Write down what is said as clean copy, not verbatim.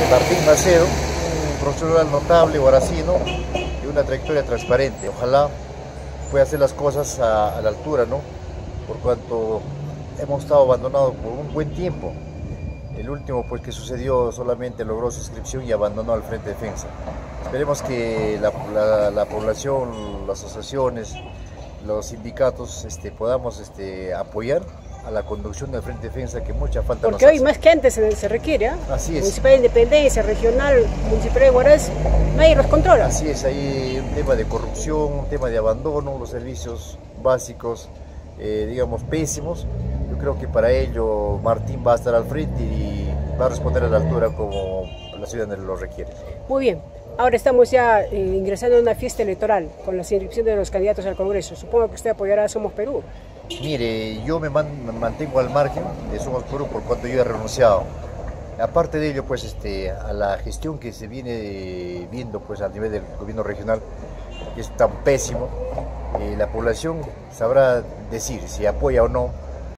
Martín Macedo, un profesional notable, guaracino, y una trayectoria transparente. Ojalá pueda hacer las cosas a la altura, ¿no? Por cuanto hemos estado abandonados por un buen tiempo. El último pues que sucedió solamente logró su inscripción y abandonó al Frente Defensa. Esperemos que la población, las asociaciones, los sindicatos podamos apoyar a la conducción del Frente Defensa, que mucha falta porque nos hoy hace. más que antes se requiere, ¿eh? Así es. Municipal de Independencia, regional, municipal de Huaraz, nadie los controla. Así es, hay un tema de corrupción, un tema de abandono, los servicios básicos, digamos, pésimos. Yo creo que para ello Martín va a estar al frente y va a responder a la altura como la ciudadanía lo requiere. Muy bien. Ahora estamos ya ingresando a una fiesta electoral con la inscripción de los candidatos al Congreso. Supongo que usted apoyará a Somos Perú. Mire, yo me mantengo al margen de Somos Perú por cuanto yo he renunciado. Aparte de ello, pues a la gestión que se viene viendo pues a nivel del gobierno regional, que es tan pésimo, la población sabrá decir si apoya o no